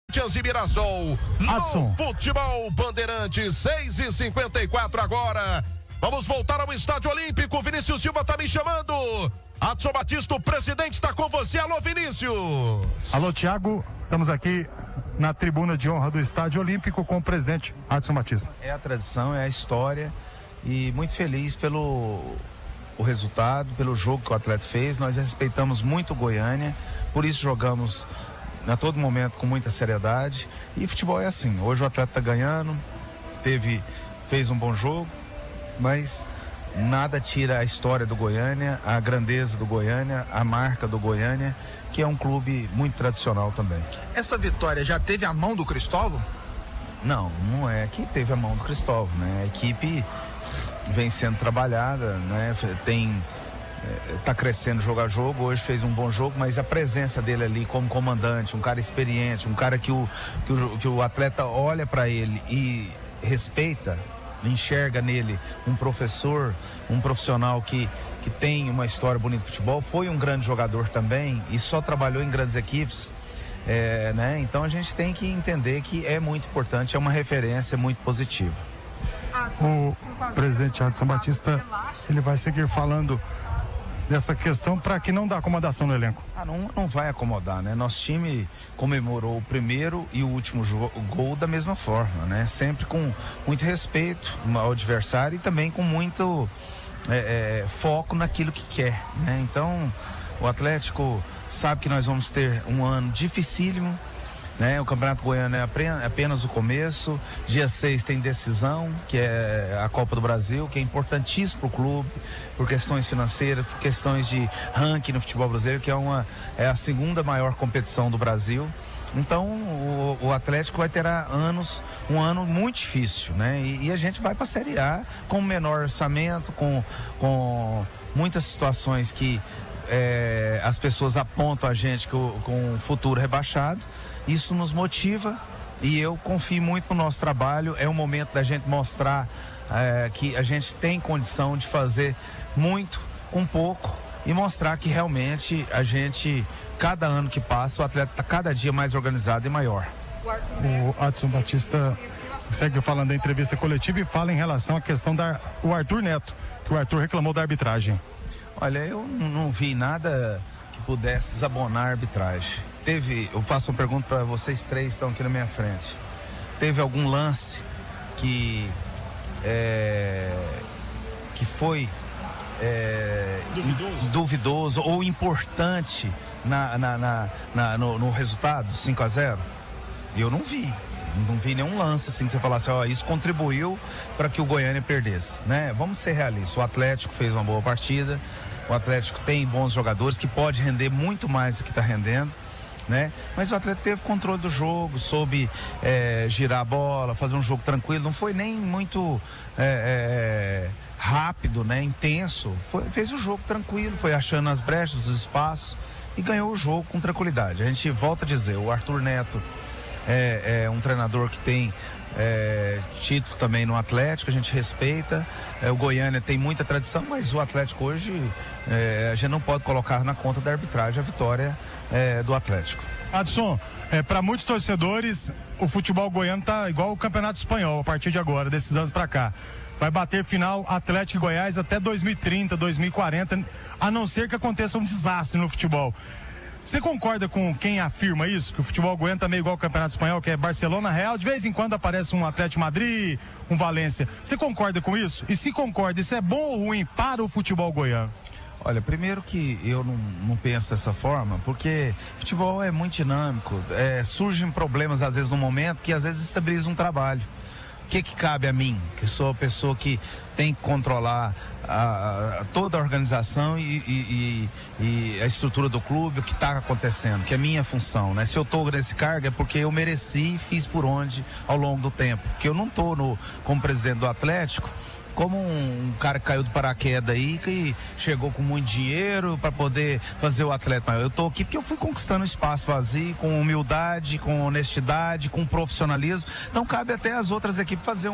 E Mirassol, Adson. no Futebol Bandeirantes, 6h54 agora. Vamos voltar ao Estádio Olímpico. Vinícius Silva tá me chamando. Adson Batista, o presidente, está com você. Alô, Vinícius. Alô, Thiago. Estamos aqui na tribuna de honra do Estádio Olímpico com o presidente Adson Batista. É a tradição, é a história e muito feliz pelo o resultado, pelo jogo que o atleta fez. Nós respeitamos muito o Goiânia, por isso jogamos a todo momento com muita seriedade. E futebol é assim, hoje o atleta está ganhando, fez um bom jogo, mas nada tira a história do Goiânia, a grandeza do Goiânia, a marca do Goiânia, que é um clube muito tradicional também. Essa vitória já teve a mão do Cristóvão? Não é que teve a mão do Cristóvão, né? A equipe vem sendo trabalhada, né? Tá crescendo jogo a jogo, hoje fez um bom jogo, mas a presença dele ali como comandante, um cara experiente, um cara que o atleta olha para ele e respeita, enxerga nele um professor, um profissional que tem uma história bonita de futebol, foi um grande jogador também e só trabalhou em grandes equipes, né? Então a gente tem que entender que é muito importante, é uma referência muito positiva. O presidente Adson Batista, ele vai seguir falando dessa questão para que não dá acomodação no elenco. Não vai acomodar, né? Nosso time comemorou o primeiro e o último gol da mesma forma, né? Sempre com muito respeito ao adversário e também com muito foco naquilo que quer, né? Então, o Atlético sabe que nós vamos ter um ano dificílimo, né? O Campeonato Goiano é apenas o começo. Dia 6 tem decisão, que é a Copa do Brasil, que é importantíssimo para o clube, por questões financeiras, por questões de ranking no futebol brasileiro, que é a segunda maior competição do Brasil. Então o Atlético vai ter um ano muito difícil, né? E a gente vai para a Série A com menor orçamento, com muitas situações que as pessoas apontam a gente com um futuro rebaixado. Isso nos motiva e eu confio muito no nosso trabalho. É o momento da gente mostrar que a gente tem condição de fazer muito com pouco e mostrar que realmente cada ano que passa, o atleta está cada dia mais organizado e maior. O Adson Batista segue falando da entrevista coletiva e fala em relação à questão do Arthur Neto, que o Arthur reclamou da arbitragem. Olha, eu não vi nada que pudesse desabonar a arbitragem. Eu faço uma pergunta para vocês três que estão aqui na minha frente. Teve algum lance que foi duvidoso ou importante no resultado 5-0? Eu não vi. Não vi nenhum lance assim que você falasse, isso contribuiu para que o Goiânia perdesse, né? Vamos ser realistas. O Atlético fez uma boa partida. O Atlético tem bons jogadores que pode render muito mais do que está rendendo, né? Mas o Atlético teve controle do jogo, soube girar a bola, fazer um jogo tranquilo, não foi nem muito rápido, né? Intenso, fez o jogo tranquilo, foi achando as brechas, os espaços e ganhou o jogo com tranquilidade. A gente volta a dizer, o Arthur Neto é um treinador que tem título também no Atlético, a gente respeita. O Goiânia tem muita tradição, mas o Atlético hoje a gente não pode colocar na conta da arbitragem a vitória do Atlético. Adson, para muitos torcedores, o futebol goiano tá igual o Campeonato Espanhol a partir de agora, desses anos para cá. Vai bater final Atlético e Goiás até 2030, 2040, a não ser que aconteça um desastre no futebol. Você concorda com quem afirma isso? Que o futebol goiano tá meio igual ao Campeonato Espanhol, que é Barcelona, Real, de vez em quando aparece um Atlético Madrid, um Valência. Você concorda com isso? E se concorda, isso é bom ou ruim para o futebol goiano? Olha, primeiro que eu não penso dessa forma, porque futebol é muito dinâmico, surgem problemas às vezes no momento que às vezes estabiliza um trabalho. O que cabe a mim, que sou a pessoa que tem que controlar toda a organização e a estrutura do clube, o que está acontecendo, que é minha função, né? Se eu estou nesse cargo é porque eu mereci e fiz por onde ao longo do tempo. Porque eu não estou como presidente do Atlético como um cara que caiu do paraquedas aí, que chegou com muito dinheiro para poder fazer o atleta. Eu tô aqui porque eu fui conquistando espaço vazio, com humildade, com honestidade, com profissionalismo. Então cabe até as outras equipes fazer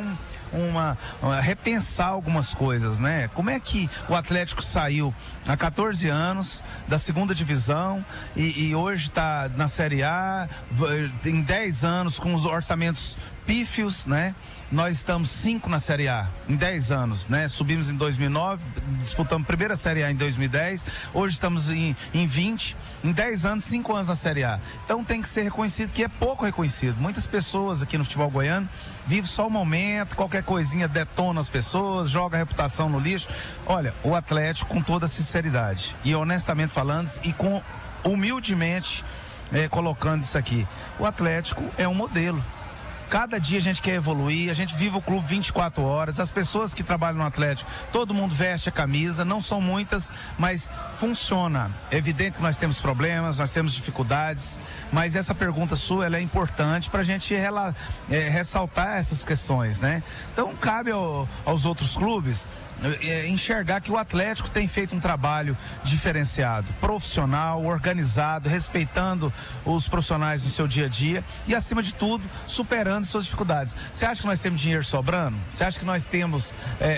repensar algumas coisas, né? Como é que o Atlético saiu há 14 anos da segunda divisão e hoje está na Série A, em 10 anos com os orçamentos pífios, né? Nós estamos 5 na Série A em 10 anos, né? Subimos em 2009, disputamos a primeira Série A em 2010, hoje estamos em 20, em 10 anos, 5 anos na Série A. Então tem que ser reconhecido, que é pouco reconhecido. Muitas pessoas aqui no futebol goiano vivem só o momento, qualquer coisinha detona as pessoas, joga a reputação no lixo. Olha, o Atlético, com toda sinceridade e honestamente falando, e com humildemente colocando isso aqui, o Atlético é um modelo. Cada dia a gente quer evoluir, a gente vive o clube 24 horas, as pessoas que trabalham no Atlético, todo mundo veste a camisa, não são muitas, mas funciona. É evidente que nós temos problemas, nós temos dificuldades, mas essa pergunta sua, ela é importante para a gente ressaltar essas questões, né? Então cabe aos outros clubes enxergar que o Atlético tem feito um trabalho diferenciado, profissional, organizado, respeitando os profissionais no seu dia a dia e, acima de tudo, superando suas dificuldades. Você acha que nós temos dinheiro sobrando? Você acha que nós temos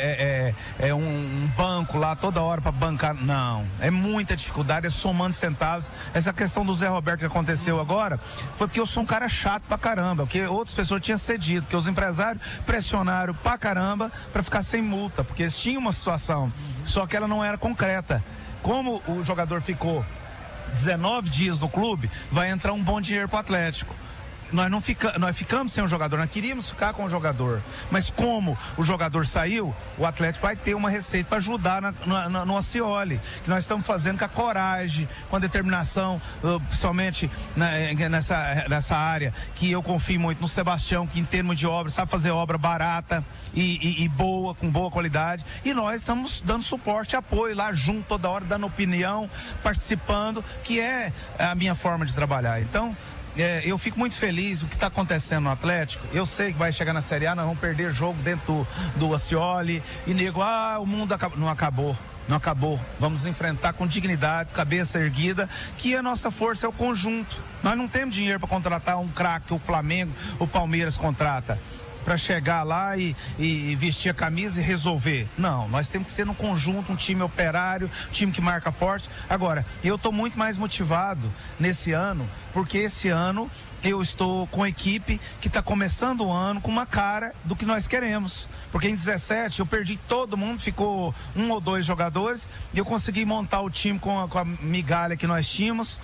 um banco lá toda hora para bancar? Não, é muita dificuldade, é somando centavos. Essa questão do Zé Roberto que aconteceu agora foi porque eu sou um cara chato pra caramba, porque outras pessoas tinham cedido, porque os empresários pressionaram pra caramba para ficar sem multa, porque eles tinha uma situação, só que ela não era concreta. Como o jogador ficou 19 dias no clube, vai entrar um bom dinheiro para o Atlético. Nós ficamos sem o jogador, nós queríamos ficar com o jogador, mas como o jogador saiu, o Atlético vai ter uma receita para ajudar no Acioli, que nós estamos fazendo com a coragem, com a determinação, principalmente nessa área, que eu confio muito no Sebastião, que em termos de obra, sabe fazer obra barata e boa, com boa qualidade, e nós estamos dando suporte e apoio lá junto, toda hora, dando opinião, participando, que é a minha forma de trabalhar. Então, eu fico muito feliz o que está acontecendo no Atlético. Eu sei que vai chegar na Série A, nós vamos perder jogo dentro do Acioli e nego, o mundo não acabou. Não acabou. Vamos enfrentar com dignidade, cabeça erguida, que a nossa força é o conjunto. Nós não temos dinheiro para contratar um craque, o Flamengo, o Palmeiras contrata, para chegar lá e vestir a camisa e resolver. Não, nós temos que ser no conjunto, um time operário, um time que marca forte. Agora, eu estou muito mais motivado nesse ano, porque esse ano eu estou com a equipe que está começando o ano com uma cara do que nós queremos. Porque em 17 eu perdi todo mundo, ficou 1 ou 2 jogadores, e eu consegui montar o time com a migalha que nós tínhamos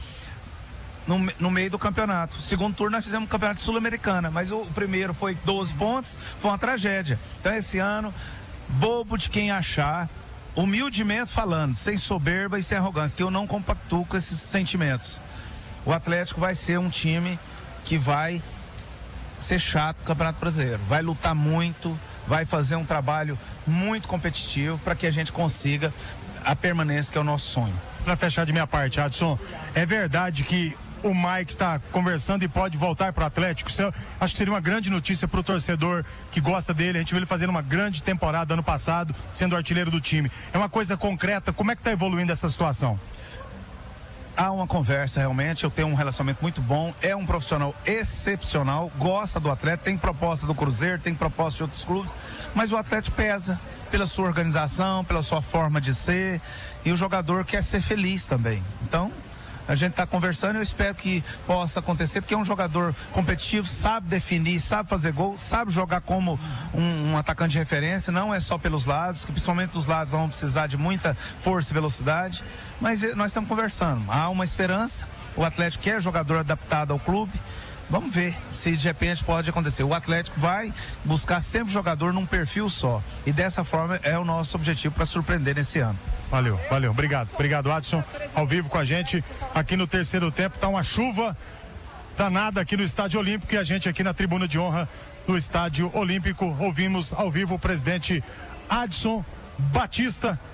no meio do campeonato. Segundo turno nós fizemos um campeonato sul-americana, mas o primeiro foi 12 pontos, foi uma tragédia. Então esse ano, bobo de quem achar, humildemente falando, sem soberba e sem arrogância, que eu não compactuo com esses sentimentos. O Atlético vai ser um time que vai ser chato no Campeonato Brasileiro, vai lutar muito, vai fazer um trabalho muito competitivo para que a gente consiga a permanência, que é o nosso sonho. Para fechar de minha parte, Adson, é verdade que o Mike está conversando e pode voltar para o Atlético? Isso acho que seria uma grande notícia para o torcedor que gosta dele. A gente viu ele fazendo uma grande temporada ano passado, sendo artilheiro do time. É uma coisa concreta. Como é que está evoluindo essa situação? Há uma conversa, realmente, eu tenho um relacionamento muito bom, é um profissional excepcional, gosta do Atlético, tem proposta do Cruzeiro, tem proposta de outros clubes, mas o Atlético pesa pela sua organização, pela sua forma de ser, e o jogador quer ser feliz também. Então, a gente está conversando e eu espero que possa acontecer, porque é um jogador competitivo, sabe definir, sabe fazer gol, sabe jogar como um atacante de referência, não é só pelos lados, que principalmente dos lados vão precisar de muita força e velocidade, mas nós estamos conversando, há uma esperança, o Atlético é jogador adaptado ao clube, vamos ver se de repente pode acontecer. O Atlético vai buscar sempre jogador num perfil só, e dessa forma é o nosso objetivo para surpreender nesse ano. Valeu, obrigado Adson, ao vivo com a gente aqui no terceiro tempo. Tá uma chuva danada aqui no Estádio Olímpico e a gente aqui na tribuna de honra do Estádio Olímpico ouvimos ao vivo o presidente Adson Batista